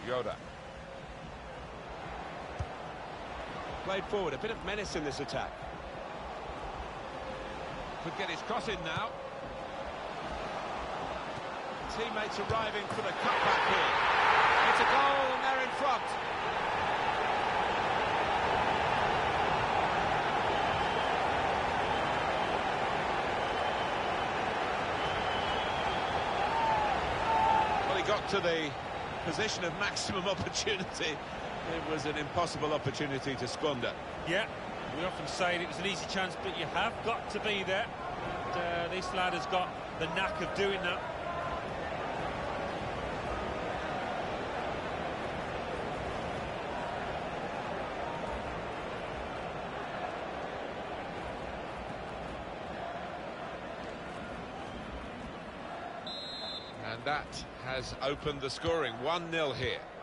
Yoda. Played forward, a bit of menace in this attack. Could get his cross in now. Teammates arriving for the cutback here. It's a goal and they're in front. Well, he got to the position of maximum opportunity. It was an impossible opportunity to squander. Yeah, we often say it was an easy chance, but you have got to be there. And, this lad has got the knack of doing that. And that has opened the scoring. 1-0 here.